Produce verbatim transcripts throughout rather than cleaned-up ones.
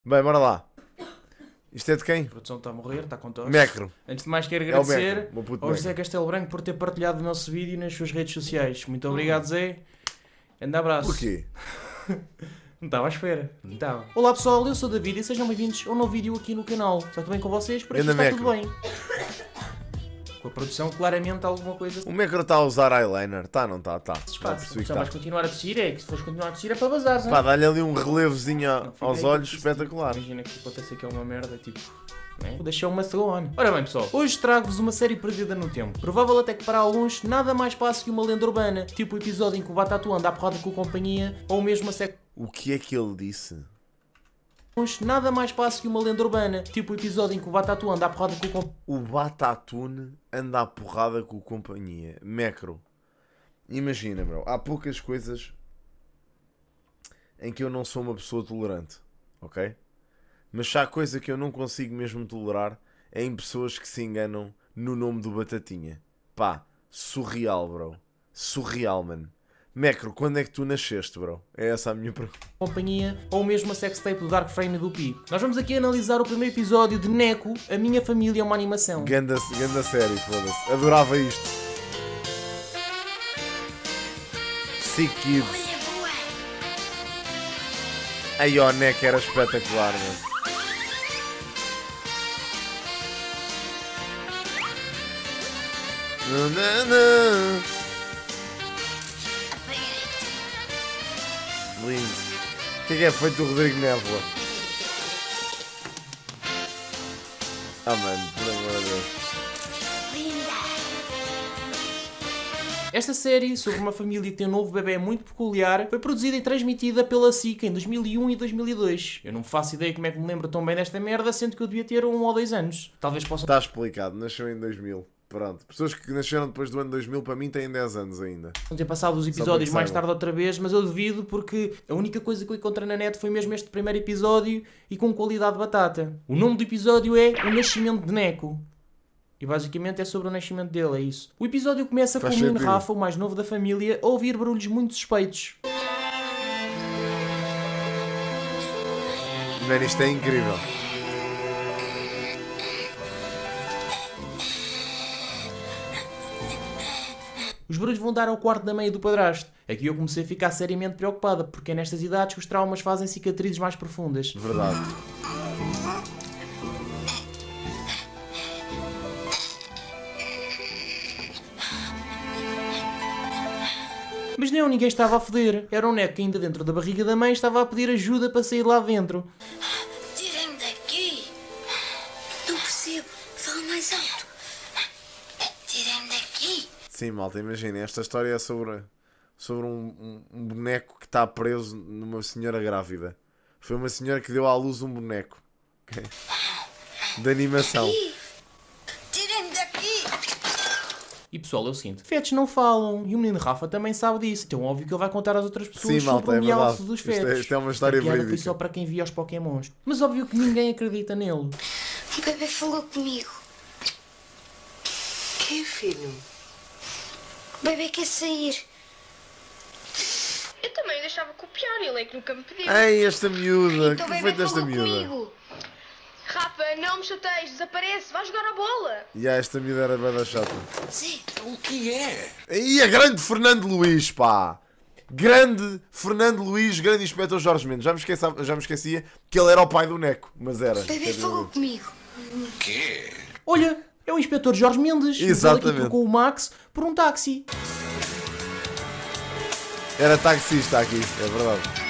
Bem, bora lá. Isto é de quem? A produção está a morrer, está com tosse. Mecro. Antes de mais quero É o agradecer Mecro, meu puto ao José Mecro. Castelo Branco por ter partilhado o nosso vídeo nas suas redes sociais. Muito obrigado, Zé. Grande abraço. Porquê? Não estava à espera. Não estava. Olá pessoal, eu sou o David e sejam bem-vindos a um novo vídeo aqui no canal. Está tudo bem com vocês? Por aqui Ganda está tudo Mecro. bem. Com a produção, claramente alguma coisa O Mecro está a usar eyeliner. Tá, não está? Tá. se Já passa. percebi Se que não tá. vais continuar a tossir, é que se fores continuar a tossir é para bazar, Pá, dá-lhe ali um relevozinho a- Não, fica aos aí, olhos porque espetacular. Imagina que acontece aqui uma merda, tipo... Né? Deixa uma on. Ora bem pessoal, hoje trago-vos uma série perdida no tempo. Provável até que para alguns nada mais passe que uma lenda urbana, tipo o episódio em que o Batatu anda à porrada com a companhia, ou mesmo a sec... O que é que ele disse? Nada mais passe que uma lenda urbana, tipo o episódio em que o Batatu anda à porrada com a companhia. O Batatune anda à porrada com a companhia. Mecro. Imagina, bro. Há poucas coisas em que eu não sou uma pessoa tolerante. Ok? Mas se há coisa que eu não consigo mesmo tolerar é em pessoas que se enganam no nome do Batatinha. Pá, surreal, bro. Surreal, mano. Mecro, quando é que tu nasceste, bro? É essa a minha pergunta. companhia, ou mesmo a sextape do Dark Frame e do Pi. Nós vamos aqui analisar o primeiro episódio de Neko, A Minha Família é uma Animação. Ganda, ganda série, foda-se. Adorava isto. Sick Kids. Aí, ó, Neco era espetacular, mano. Não, não, não. Lindo. O que é que é feito do Rodrigo Névoa? Ah, mano, por amor de Deus. Esta série, sobre uma família que tem um novo bebê muito peculiar, foi produzida e transmitida pela S I C em dois mil e um e dois mil e dois. Eu não faço ideia como é que me lembro tão bem desta merda, sendo que eu devia ter um ou dois anos. Talvez possa Está explicado, nasceu em dois mil. Pronto. Pessoas que nasceram depois do ano dois mil, para mim, têm dez anos ainda. ter passado os para que episódios mais saibam. tarde outra vez, mas eu devido porque a única coisa que eu encontrei na net foi mesmo este primeiro episódio e com qualidade de batata. O nome do episódio é O Nascimento de Neko. E basicamente é sobre o nascimento dele, é isso. O episódio começa com Faz o menino sentido. Rafa, o mais novo da família, a ouvir barulhos muito suspeitos. Mano, isto é incrível. Os barulhos vão dar ao quarto da mãe e do padrasto. Aqui eu comecei a ficar seriamente preocupada, porque é nestas idades que os traumas fazem cicatrizes mais profundas. Verdade. Mas não, ninguém estava a foder. Era um Neko que ainda dentro da barriga da mãe estava a pedir ajuda para sair lá dentro. Tirem-me daqui! Não percebo. Fala mais alto. Tirem-me daqui! Sim, malta, imaginem. Esta história é sobre, sobre um, um- um boneco que está preso numa senhora grávida. Foi uma senhora que deu à luz um boneco. Ok? De animação. Tirem-me daqui! E pessoal, é o seguinte: fetos não falam. E o menino Rafa também sabe disso. Então óbvio que ele vai contar às outras pessoas Sim, malta, sobre é o mialço verdade. dos Isto é- fetos. isto é uma história Esta piada foi verídica. só para quem via os Pokémons. Mas óbvio que ninguém acredita nele. O bebê falou comigo. Que filho? O bebê quer sair. Eu também o deixava copiar, ele é que nunca me pediu. Ei, esta miúda. Então o Que bebê foi desta falou miúda? comigo. Rafa, não me chateies, desaparece, vai jogar a bola. E yeah, esta miúda era bem da chata. Zé, O que é? E a grande Fernando Luís, pá! Grande Fernando Luís, grande inspetor Jorge Mendes. Já me, esqueci, já me esquecia que ele era o pai do Neco, mas era. o bebê falou comigo. O quê? Olha, é o inspetor Jorge Mendes. Ele Exatamente. aqui trocou o Max por um táxi. Era taxista aqui, é verdade.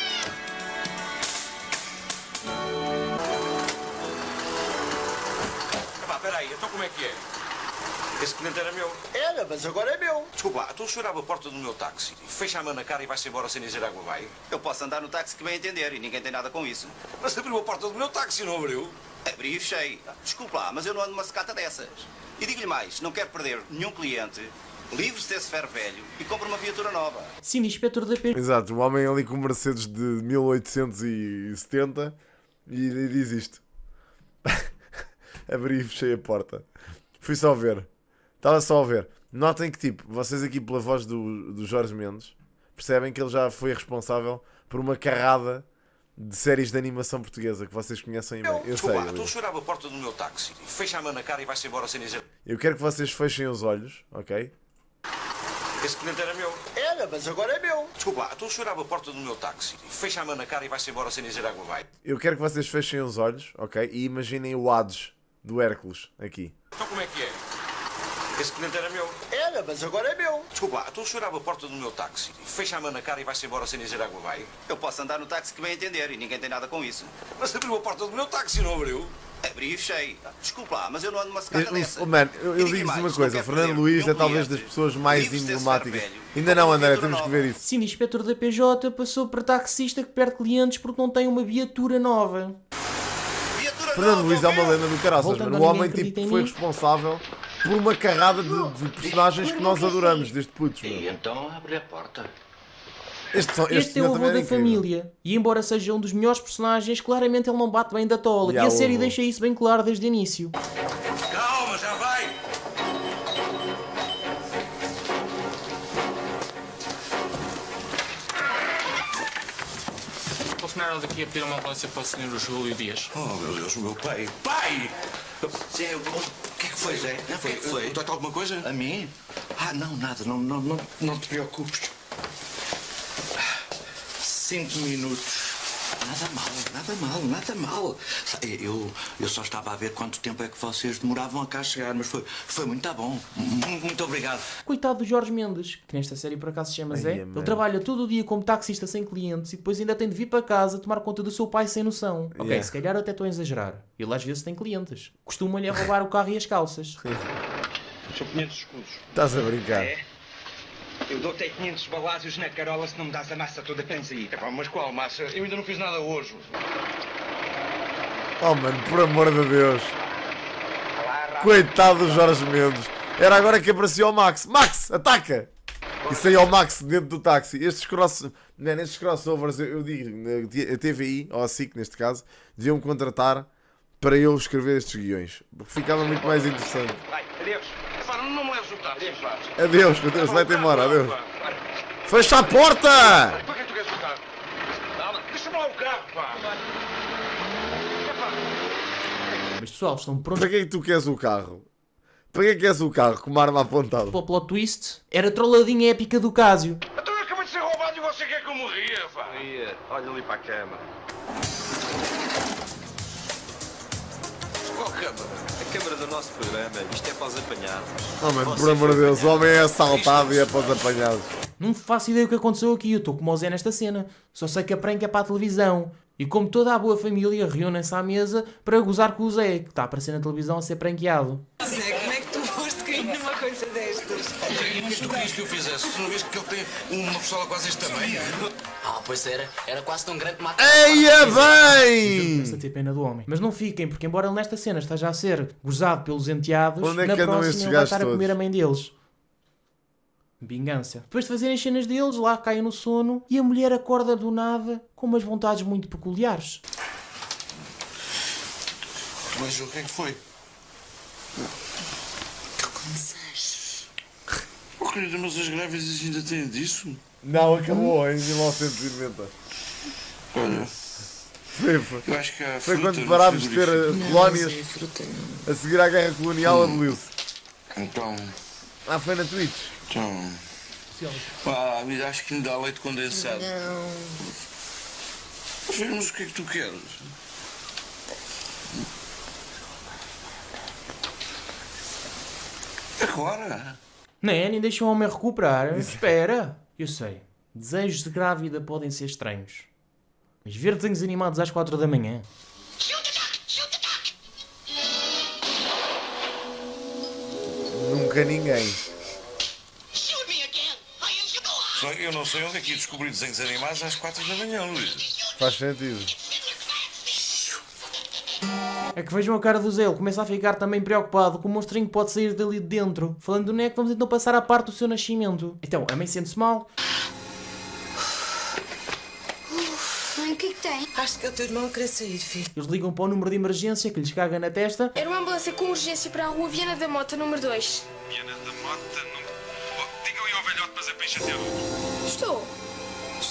Pá, peraí, então como é que é? Esse cliente era meu. Era, mas agora é meu. Desculpa lá, então o senhor abre a porta do meu táxi, fecha a mão na cara e vai-se embora sem dizer água vai? Eu posso andar no táxi que bem entender e ninguém tem nada com isso. Mas abriu a porta do meu táxi, não abriu? Abri e fechei. Desculpe lá, mas eu não ando numa secata dessas. E digo-lhe mais, não quero perder nenhum cliente, livre-se desse ferro velho e compre uma viatura nova. Sim, inspetor da P. Exato, o homem ali com Mercedes de mil oitocentos e setenta e, e diz isto. Abri e fechei a porta. Fui só ver. Estava só a ver. Notem que, tipo, vocês aqui pela voz do, do Jorge Mendes percebem que ele já foi responsável por uma carrada de séries de animação portuguesa que vocês conhecem bem. Eu sei. Desculpa, eu- estou a chorar a porta do meu táxi. Fecha a mão na cara e vai-se embora sem dizer. Eu quero que vocês fechem os olhos, ok? Esse cliente era meu. Era, mas agora é meu. Desculpa, estou a chorar a porta do meu táxi. Fecha a mão na cara e vai-se embora sem dizer água vai. Eu quero que vocês fechem os olhos, ok? E imaginem o Hades do Hércules aqui. Então como é que é? Esse cliente era meu. Era, mas agora é meu. Desculpa, estou a chorar a porta do meu táxi. Fecha a mão na cara e vai-se embora sem dizer água vai. Eu posso andar no táxi que bem entender e ninguém tem nada com isso. Mas abriu a porta do meu táxi, não abriu? Abri e fechei. Desculpa lá, mas eu não ando numa secata dessa. Oh, mano, eu, eu E digo digo-vos mais, uma não coisa, quero Fernando perder Luís nenhum é talvez das cliente. pessoas mais Livre-se desse emblemáticas. ferro velho. Ainda não, André, Viatura temos que nova. ver isso. Sim, inspetor da P J passou para taxista que perde clientes porque não tem uma viatura nova. Viatura Fernando nova, Luís é uma ouviu? lenda do caraças, Voltando mano. O a homem ninguém tipo, acredita em foi mim. responsável por uma carrada de, de personagens que nós adoramos, desde putos, E meu. então abre a porta. Este, só- este, Este é senhor o também avô era da incrível. família. E embora seja um dos melhores personagens, claramente ele não bate bem da tola. Ya, E a o série avô. deixa isso bem claro desde o início. Calma, já vai! O funcionário daqui a pedir uma ambulância para o senhor Júlio Dias. Oh, meu Deus, o meu pai. Pai! Zé, o que é que foi, Zé? O que é que foi? Dói-te alguma coisa? A mim? Ah, não, nada. Não, não, não, não te preocupes. Cinco minutos. Nada mal, nada mal, nada mal. Eu, eu só estava a ver quanto tempo é que vocês demoravam a cá chegar, mas foi, foi muito bom. Muito, muito obrigado. Coitado do Jorge Mendes, que nesta série por acaso se chama Ai, Zé. é, mano. Ele trabalha todo o dia como taxista sem clientes e depois ainda tem de vir para casa tomar conta do seu pai sem noção. Ok, Yeah. se calhar até estou a exagerar. Ele às vezes tem clientes. Costuma-lhe a roubar o carro e as calças. São quinhentos escudos. Estás a brincar. É? Eu dou-te aí quinhentos balásios na carola se não me dás a massa toda que tens aí. Epá, mas qual massa? Eu ainda não fiz nada hoje. Oh, mano, por amor de Deus. Coitado do Jorge Mendes. Era agora que aparecia o Max. Max, ataca! E saiu o Max dentro do táxi. Estes, cross... Man, estes crossovers, eu, eu digo, a T V I, ou a S I C neste caso, deviam me contratar para eu escrever estes guiões. Porque ficava muito mais interessante. Vai, adeus. Epá, não, não me leves o táxi, pá. Adeus, meu Deus, vai-te embora, adeus. Pá, pá. Fecha a porta! Para que tu queres o carro? Não, deixa-me lá o carro, pá. Mas pessoal, estão prontos Para que é que tu queres o carro? Para que é que queres o carro com uma arma apontada? para o plot twist? Era a trolladinha épica do Cásio. Então eu acabei de ser roubado e você quer que eu morria, pá. Olha ali para a cama. Qual câmara? A câmara do nosso programa. Isto é para os apanhados. Oh, mano, por amor de Deus, o homem é assaltado e é para os apanhados. Não faço ideia do que aconteceu aqui. Eu estou como o Zé nesta cena. Só sei que a prank é para a televisão. E como toda a boa família, reúnem-se à mesa para gozar com o Zé, que está a aparecer na televisão a ser pranqueado. Zé, como é que tu foste cair numa coisa destas? E o que é que tu querias que eu fizesse? Tu não vês que ele tem uma pistola quase este tamanho? Ah, pois era. Era quase tão grande como a... Eia bem! Começa a ter pena do homem. Mas não fiquem, porque embora ele nesta cena esteja a ser gozado pelos enteados, Onde é na que andam próxima estes ele vai gajos estar a comer todos? a mãe deles. Vingança. Depois de fazerem as cenas deles, lá caem no sono e a mulher acorda do nada com umas vontades muito peculiares. Mas o que é que foi? Oh, querida, mas as grávidas ainda têm disso? Não, acabou em mil novecentos e noventa. Olha, Foi, foi. eu acho que há Foi fruta quando no parámos de ter frigorífico. uh, colónias a seguir à guerra colonial, aboliu-se. Então, Ah, foi na Twitch. então... Pá, me acho que me dá leite condensado. Não. Mas o que é que tu queres? Agora? Né? Nem deixam o homem recuperar. Espera. Eu sei. Desejos de grávida podem ser estranhos. Mas ver desenhos animados às quatro da manhã... Nunca ninguém. Só eu não sei onde é que ia descobrir desenhos animados às quatro da manhã, Luís. Faz sentido. É que vejam a cara do Zé, ele começa a ficar também preocupado com o monstrinho que pode sair dali de dentro. Falando do Neco, vamos então passar à parte do seu nascimento. Então, a mãe sente-se mal. Mãe, o que é que tem? Acho que é o teu irmão a querer sair, filho. Eles ligam para o número de emergência que lhes caga na testa. Era uma ambulância com urgência para a rua Viana da Mota, número dois. Viana da Mota, não... Oh, diga ali ao velhote, mas é para enxatear. Estou. Estou.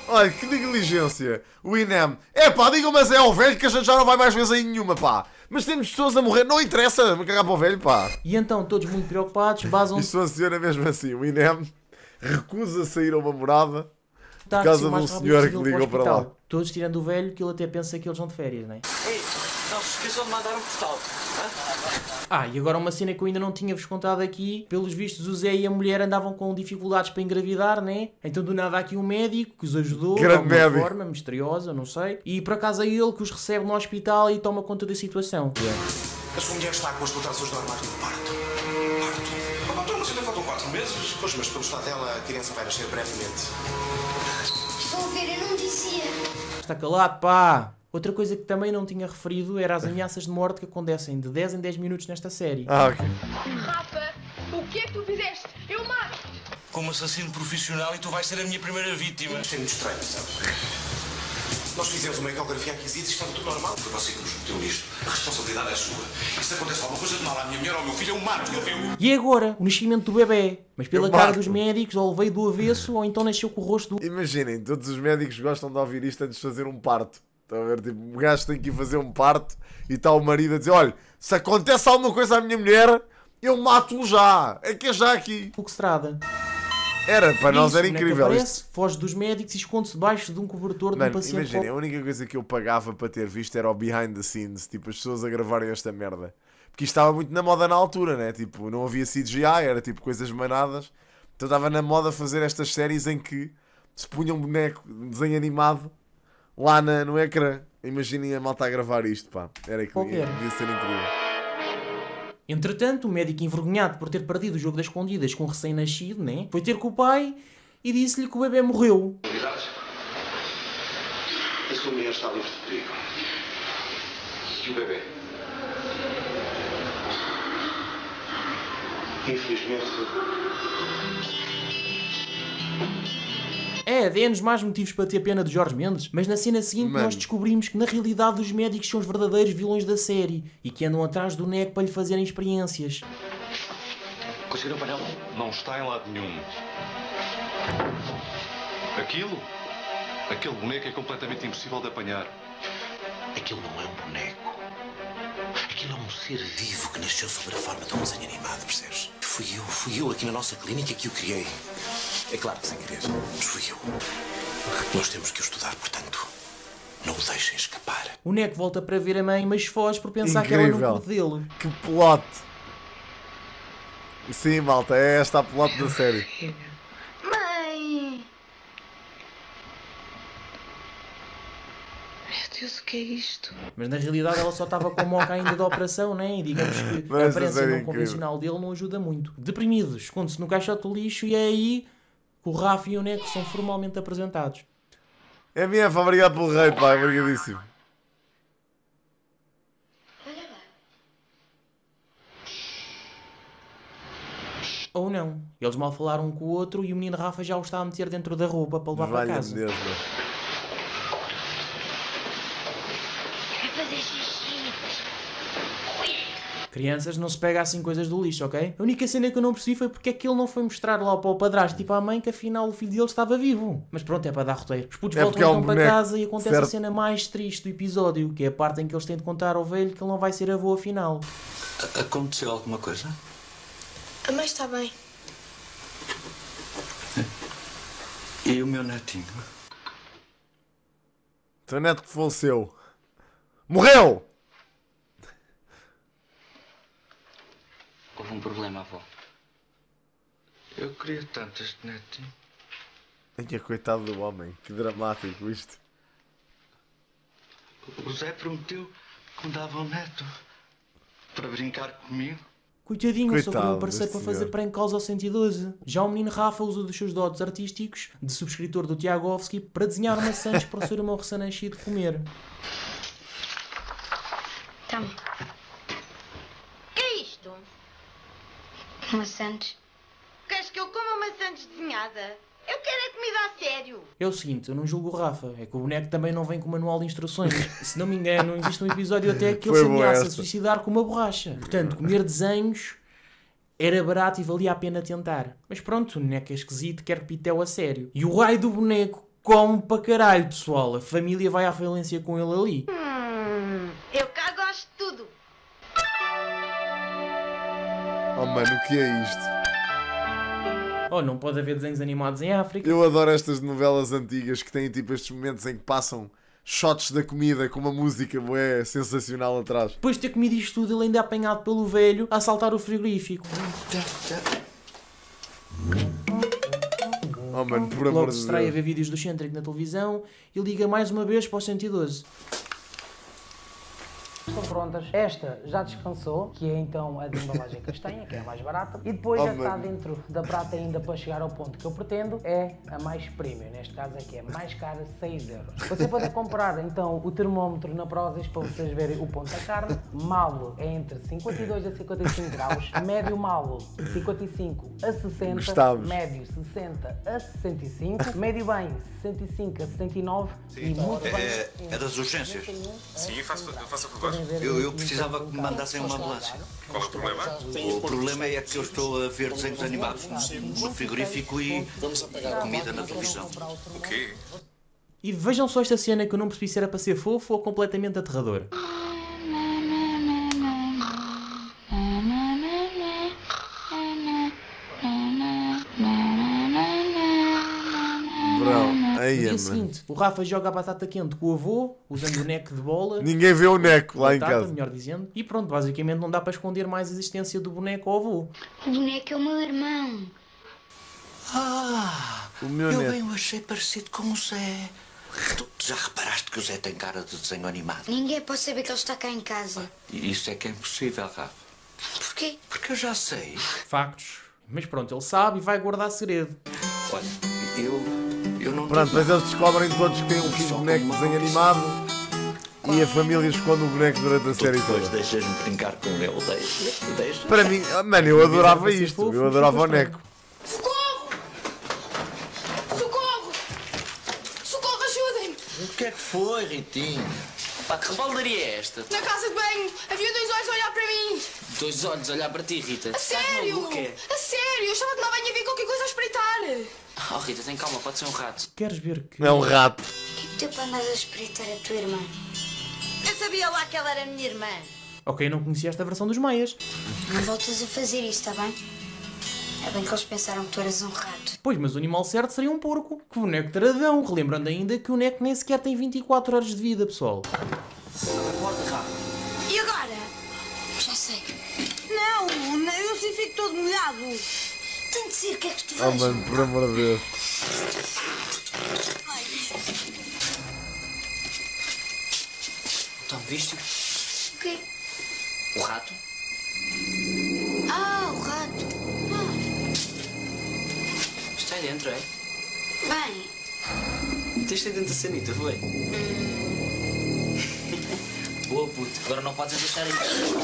Olha, que negligência. O Inem. É pá, digam, mas é ao velho que a gente já não vai mais vezes aí nenhuma, pá. Mas temos pessoas a morrer, não interessa, me cagar para o velho, pá. E então, todos muito preocupados, basam-se... Isto funciona mesmo assim. O Inem recusa sair a uma morada Tá, por causa o de mais um rápido senhor que possível ligou para o para lá. hospital. Todos tirando o velho, que ele até pensa que eles vão de férias, não é? Ei, não se esqueçam de mandar um postal. Ah, e agora uma cena que eu ainda não tinha-vos contado aqui. Pelos vistos, o Zé e a mulher andavam com dificuldades para engravidar, né? Então do nada há aqui um médico que os ajudou, de Grande alguma médico. forma misteriosa, não sei. E por acaso é ele que os recebe no hospital e toma conta da situação. A sua mulher está com as contrações normais do parto. Parto? Oh, então, mas ainda faltam quatro meses. Pois, mas pelo estado dela, a criança vai nascer brevemente. Estão a ver, eu não dizia. Está calado, pá! Outra coisa que também não tinha referido era as ameaças de morte que acontecem de dez em dez minutos nesta série. Ah, ok. Rafa, o que é que tu fizeste? Eu mato! Como assassino profissional e tu vais ser a minha primeira vítima. Isto é muito estranho, sabe? Nós fizemos uma ecografia aqui e estava tudo normal. Foi você que nos meteu nisto. A responsabilidade é sua. E se acontece alguma coisa de mal à minha mulher ou ao meu filho, eu mato, eu viu? E agora, o nascimento do bebê. Mas pela Eu cara mato. dos médicos, ou veio do avesso, ou então nasceu com o rosto do... Imaginem, todos os médicos gostam de ouvir isto antes de fazer um parto. Estão a ver? Tipo, o gajo tem que ir fazer um parto e está o marido a dizer: olha, se acontece alguma coisa à minha mulher, eu mato-o já. É que é já aqui. O que se trata. Era, para nós Isso, era o boneco incrível aparece, isto. foge dos médicos e esconde-se debaixo de um cobertor de um Mano, paciente. imaginem, a única coisa que eu pagava para ter visto era o behind the scenes. Tipo, as pessoas a gravarem esta merda. Porque isto estava muito na moda na altura, né? Tipo, não havia C G I, era tipo coisas manadas. Então estava na moda fazer estas séries em que se punha um boneco, um desenho animado, lá na, no ecrã. Imaginem a malta a gravar isto, pá. Era aquilo, Qualquer. devia ser incrível. Entretanto, o médico envergonhado por ter perdido o jogo das escondidas com o recém-nascido, né? Foi ter com o pai e disse-lhe que o bebê morreu. A sua mulher está livre de perigo. E o bebê? Infelizmente, É, dê-nos mais motivos para ter pena de Jorge Mendes. Mas na cena seguinte Mano. nós descobrimos que na realidade os médicos são os verdadeiros vilões da série e que andam atrás do Neco para lhe fazerem experiências. Conseguiram apanhá-lo? Não está em lado nenhum. Aquilo? Aquele boneco é completamente impossível de apanhar. Aquilo não é um boneco. Aquilo é um ser vivo que nasceu sob a forma de um desenho animado, percebes? Fui eu, fui eu aqui na nossa clínica que o criei. É claro que sem querer, mas fui eu. Nós temos que o estudar, portanto, não o deixem escapar. O Neco volta para ver a mãe, mas foge por pensar que ela não Incrível. curte dele. Que plot. Sim, malta, é esta a plot da série. Mãe! Meu Deus, o que é isto? Mas na realidade ela só estava com a moca ainda da operação, né? E digamos que Mas a essa aparência série é não incrível. convencional dele não ajuda muito. Deprimidos, esconde-se no caixote do lixo e é aí que o Rafa e o Neco são formalmente apresentados. M F, obrigado pelo rei, pá, obrigadíssimo. Ou não. Eles mal falaram um com o outro e o menino Rafa já o está a meter dentro da roupa para levar para Valha-me casa. Deus, meu. Quero fazer xixi. Crianças, não se pega assim coisas do lixo, ok? A única cena que eu não percebi foi porque é que ele não foi mostrar lá para o padrasto, tipo à mãe, que afinal o filho dele estava vivo. Mas pronto, é para dar roteiro. Os putos É voltam porque é um então para boneco, casa e acontece certo. a cena mais triste do episódio, que é a parte em que eles têm de contar ao velho que ele não vai ser avô afinal. A- Aconteceu alguma coisa? A mãe está bem. E o meu netinho? Teu neto que faleceu. Morreu! Houve um problema, avó. Eu queria tanto este netinho. Ai, que coitado do homem. Que dramático isto. O Zé prometeu que me dava um neto para brincar comigo. Coitadinho, só Coitado queria um parceiro deste para fazer senhor. prank calls ao cento e doze. Já o menino Rafa usa dos seus dotes artísticos, de subscritor do Tiagovski, para desenhar maçãs para o seu irmão recém-nascido comer. Toma. Que é isto? Maçãs. Queres que eu coma maçã desenhada? Eu quero é comida a sério. É o seguinte, eu não julgo o Rafa, é que o boneco também não vem com manual de instruções. Se não me engano, existe um episódio até que ele Foi se boa ameaça a esta. suicidar com uma borracha. Portanto, comer desenhos era barato e valia a pena tentar. Mas pronto, o boneco é esquisito, quer pitel a sério. E o raio do boneco come para caralho, pessoal. A família vai à falência com ele ali. Hum, eu cá gosto de tudo. Oh mano, o que é isto? Oh, não pode haver desenhos animados em África. Eu adoro estas novelas antigas que têm tipo estes momentos em que passam shots da comida com uma música bué sensacional atrás. Depois de ter comido isto tudo, ele ainda é apanhado pelo velho a assaltar o frigorífico. Oh mano, por amor Logo de se distrai a Deus. ver vídeos do Centric na televisão e liga mais uma vez para o cento e doze. Estão prontas. Esta já descansou, que é então a de embalagem castanha, que é a mais barata. E depois Oh, a que está mano. dentro da prata ainda para chegar ao ponto que eu pretendo é a mais premium. Neste caso aqui é mais cara, seis euros. Você pode comprar então o termómetro na Prozis para vocês verem o ponto da carne. Malo é entre cinquenta e dois a cinquenta e cinco graus. Médio malo, cinquenta e cinco a sessenta. Gostávamos. Médio, sessenta a sessenta e cinco. Médio bem, sessenta e cinco a sessenta e nove. E muito bem. É, é das urgências. Sim, faço, eu faço a favor. Eu, eu precisava que me mandassem uma ambulância. Qual é o problema? O problema é que eu estou a ver desenhos animados no frigorífico e comida na televisão. O quê? E vejam só esta cena que eu não percebi se era para ser fofo ou completamente aterrador. Bro, No aí dia mano. seguinte, o Rafa joga a batata quente com o avô, usando o neco de bola. Ninguém vê o neco lá em batata, casa. melhor dizendo. E pronto, basicamente não dá para esconder mais a existência do boneco ao avô. O boneco é o meu irmão. Ah, O meu eu neto. bem o achei parecido com o Zé. Tu já reparaste que o Zé tem cara de desenho animado? Ninguém pode saber que ele está cá em casa. E isso é que é impossível, Rafa. Porquê? Porque eu já sei. Factos. Mas pronto, ele sabe e vai guardar segredo. Olha, eu, eu não... Pronto, depois eles descobrem todos que tem um filho de boneco de desenho animado e a família esconde o boneco durante a série Depois toda. deixas-me brincar com ele, deixa, deixa. Para mim, mano, eu adorava isto. Eu adorava o neco. Socorro! Socorro! Socorro, ajudem-me! O que é que foi, Ritinho? Pá, que rebaldaria é esta? Na casa de banho havia dois olhos a olhar para mim! Dois olhos a olhar para ti, Rita. A sério! O quê? A sério! Eu estava a tomar banho e vi qualquer coisa a espreitar! Oh, Rita, tem calma, pode ser um rato. Queres ver que... É um rato. O que é que teu para andares a espreitar a tua irmã? Eu sabia lá que ela era minha irmã. Ok, não conhecia esta versão dos Maias. Não voltas a fazer isso, está bem? É bem que eles pensaram que tu eras um rato. Pois, mas o animal certo seria um porco. Que boneco taradão. Relembrando ainda que o neco nem sequer tem vinte e quatro horas de vida, pessoal. Porta, Rafa. E agora? Já sei. Não, eu se fico todo molhado. Tem de ser, o que é que tu Oh vais? mano, por amor de Deus. Então, viste? O quê? O rato? Ah, o rato. Está aí dentro, é? Ah, bem, Meteste aí dentro da sanita, foi? Boa, puto. Agora não podes deixar aí.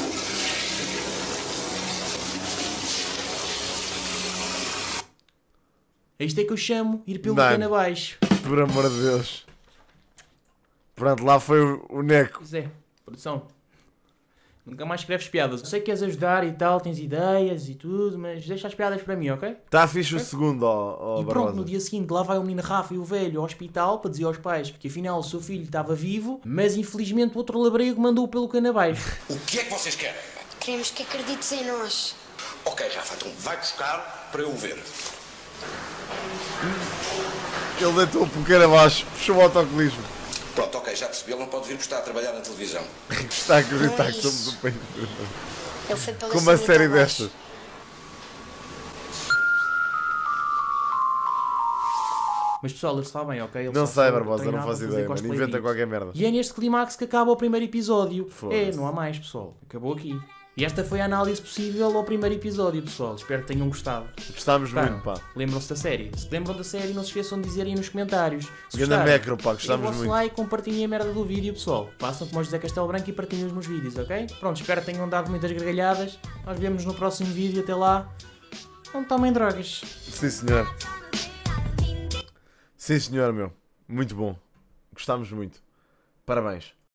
É isto é que eu chamo ir pelo Mano. cano abaixo. Por amor de Deus. Pronto, lá foi o, o neco. Pois é, produção. Nunca mais escreves piadas. Eu sei que queres ajudar e tal, tens ideias e tudo, mas deixa as piadas para mim, ok? Está fixe o segundo, ó, ó E pronto, Barbosa. no dia seguinte lá vai o menino Rafa e o velho ao hospital para dizer aos pais que afinal o seu filho estava vivo, mas infelizmente o outro labrego mandou-o pelo cano abaixo. O que é que vocês querem? queremos que acredites em nós. Ok, Rafa, então vai buscar para eu ver. Ele deitou por cara abaixo, puxou o autocolismo. Pronto, ok, já percebi. Ele não pode vir porque está a trabalhar na televisão. Está a acreditar Não é que somos isso. um país. Ele foi pela Com uma sanita série abaixo. destas. Mas pessoal, ele está bem, ok? Ele Não só sei, foi Barbosa, não treinar faço para fazer ideia, mano. cosplay Inventa disso. qualquer merda. E é neste clímax que acaba o primeiro episódio. Foda-se. É, não há mais, pessoal. Acabou aqui. E esta foi a análise possível ao primeiro episódio, pessoal. Espero que tenham gostado. Gostámos Gostaram? muito, pá. Lembram-se da série? Se lembram da série, não se esqueçam de dizer aí nos comentários. Se Ganda gostaram, macro, pá, gostámos deem o vosso muito. like, compartilhem a merda do vídeo, pessoal. Façam como o José Castelo Branco e partilhem os meus vídeos, ok? Pronto, espero que tenham dado muitas gargalhadas. Nós vemos no próximo vídeo. Até lá. Não tomem drogas. Sim, senhor. Sim, senhor, meu. Muito bom. Gostámos muito. Parabéns.